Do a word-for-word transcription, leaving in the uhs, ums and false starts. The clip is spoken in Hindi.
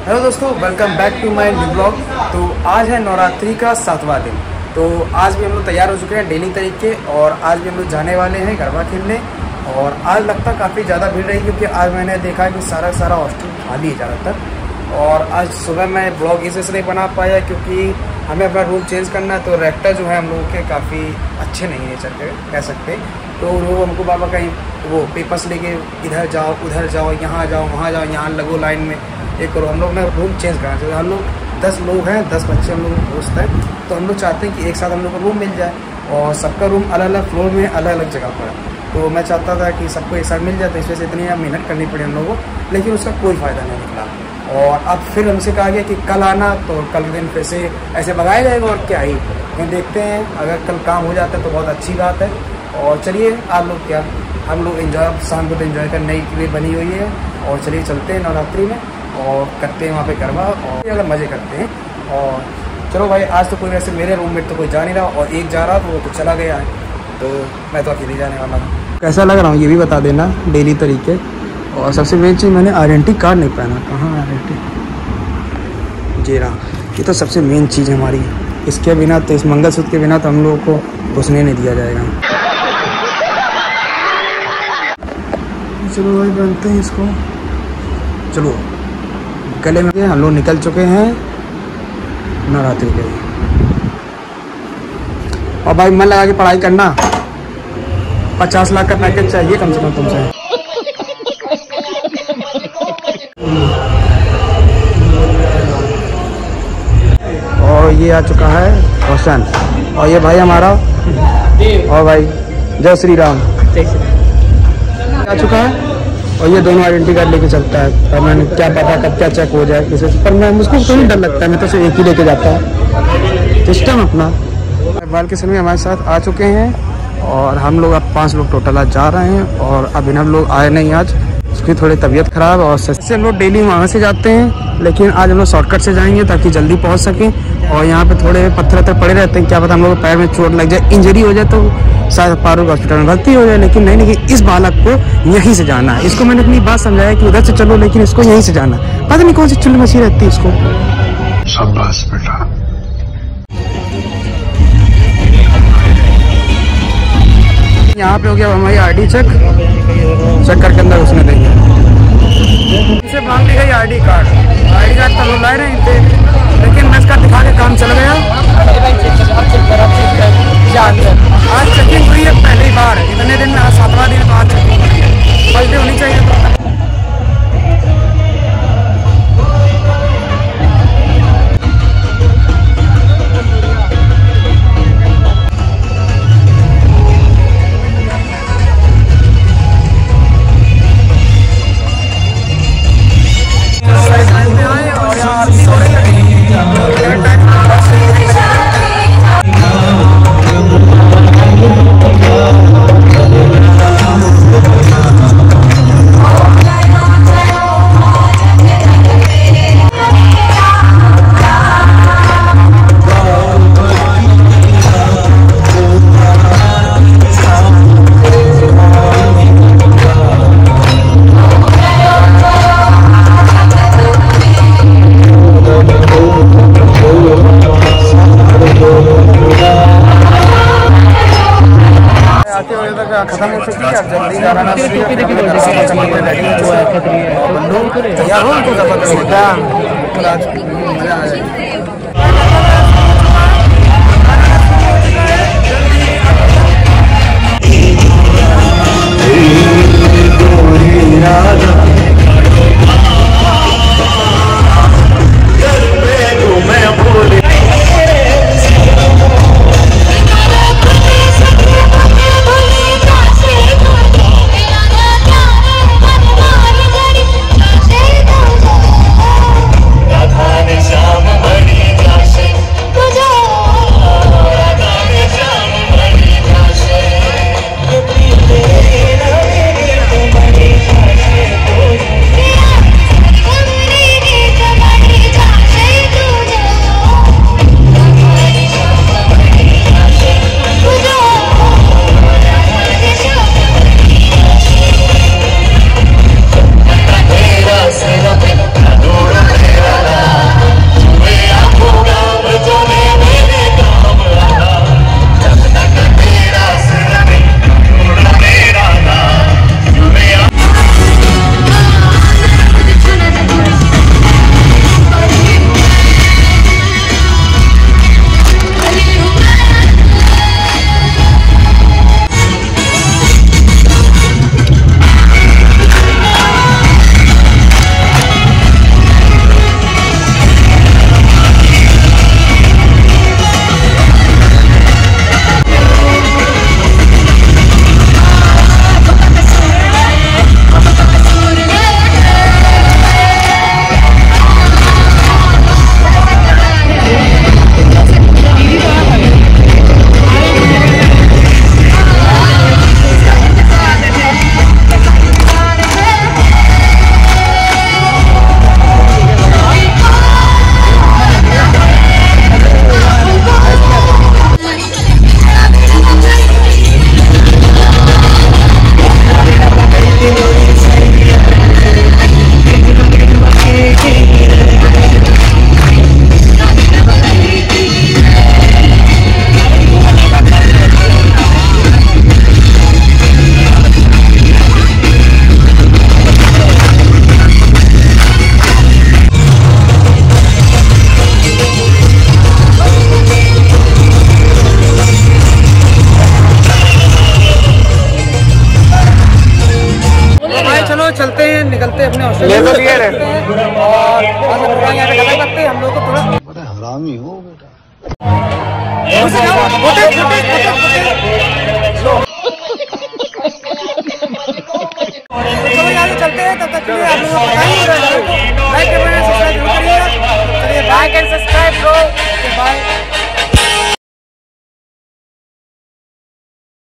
हेलो दोस्तों, welcome back to my new blog. तो आज है नवरात्रि का सातवां दिन। तो आज भी हम लोग तैयार हो चुके हैं डेली तरीके और आज भी हम लोग जाने वाले हैं गरबा खेलने। और आज लगता काफ़ी ज़्यादा भीड़ रही क्योंकि आज मैंने देखा कि सारा सारा हॉस्टल खाली है ज़्यादातर। और आज सुबह मैं ब्लॉग इस वजह से नहीं बना पाया क्योंकि हमें अपना रूम चेंज करना है। तो रेक्टर जो है हम लोगों के काफ़ी अच्छे नहीं नेचर के कह सकते। तो वो हमको बाबा कहीं वो पेपर्स लेके इधर जाओ उधर जाओ यहाँ जाओ वहाँ जाओ यहाँ लगो लाइन में एक करो। हम लोग ने रूम चेंज करना चाहिए। हम लोग दस लोग हैं, दस बच्चे हम लोग दोस्त हैं। तो हम लोग चाहते हैं कि एक साथ हम लोग को रूम मिल जाए और सबका रूम अलग अलग फ्लोर में अलग अलग जगह पर है। तो मैं चाहता था कि सबको एक साथ मिल जाए, तो इस वजह से इतनी मेहनत करनी पड़ी हम लोगों को, लेकिन उसका कोई फ़ायदा नहीं निकला। और अब फिर हमसे कहा गया कि कल आना, तो कल के दिन फिर से ऐसे भगाया जाएगा और क्या ही। हम देखते हैं, अगर कल काम हो जाता है तो बहुत अच्छी बात है। और चलिए आप लोग क्या हम लोग इन्जॉय शाम को तो इन्जॉय करने के लिए बनी हुई है। और चलिए चलते हैं नवरात्रि में और करते हैं वहाँ पे गरबा और अगर मज़े करते हैं। और चलो भाई, आज तो कोई वैसे मेरे रूममेट तो कोई जा नहीं रहा और एक जा रहा तो वो तो चला गया है, तो मैं तो अकेले जाने वाला हूँ। कैसा लग रहा हूँ ये भी बता देना डेली तरीके। और सबसे मेन चीज़, मैंने आइडेंटिटी कार्ड नहीं पहना। कहाँ आइडेंटिटी? जी रहा, ये तो सबसे मेन चीज़ हमारी। इसके बिना तो, इस मंगलसूत्र के बिना तो हम लोगों को घुसने नहीं दिया जाएगा। चलो भाई बनते हैं इसको। चलो गले में हम लोग निकल चुके हैं नवरात्रि के लिए। और भाई मन लगा के पढ़ाई करना। पचास लाख का पैकेज चाहिए कम से कम तुमसे। और ये आ चुका है रोशन, और ये भाई हमारा, और भाई जय श्री राम आ चुका है। और ये दोनों आइडेंटिटी कार्ड लेके चलता है। पर मैंने क्या पता कब क्या चेक हो जाए किसी से, पर मैं मुझको तो नहीं डर लगता है। मैं तो सिर्फ एक ही लेके जाता हूँ सिस्टम अपना। बाल के समय हमारे साथ आ चुके हैं और हम लोग अब पांच लोग टोटल आज जा रहे हैं। और अभी हम लोग आए नहीं आज, उसकी थोड़ी तबीयत खराब है। और से हम लोग डेली वहाँ से जाते हैं, लेकिन आज हम लोग शॉर्टकट से जाएंगे ताकि जल्दी पहुँच सकें। और यहाँ पे थोड़े पत्थर वत्थर पड़े रहते हैं, क्या पता हम लोग पैर में चोट लग जाए, इंजरी हो जाए तो शायद फारूक हॉस्पिटल में भर्ती हो जाए। लेकिन नहीं, लेकिन इस बालक को यहीं से जाना है। इसको मैंने अपनी बात समझाया कि उधर से चलो, लेकिन इसको यहीं से जाना है। पता नहीं कौन सी चुल मची रहती है इसको। शाबाश बेटा। यहाँ पे हो गया हमारी आई डी चेक, चेक करके अंदर घुसने देंगे। इसे मांग ली गई I D card. I D card तो लोग लाए नहीं थे, लेकिन मैं इसका दिखा के काम चल गया। आज चेकिंग हुई है पहली बार इतने दिन में। आज सातवां दिन, आज चेकिंग हुई है। फर्स्ट डे होनी चाहिए तो। खत्म हो चुकी है, अब जल्दी जाना ना तैयार हो तो जबरदस्त मजा आ जाएगी। थोड़ा सा प्रोग्राम यहाँ पे खत्म करते हैं हम लोग को थोड़ा। बड़ा हरामी हो बेटा। चलो यहाँ से चलते हैं, तब तक के लिए आप लोगों को लाइक करना, सब्सक्राइब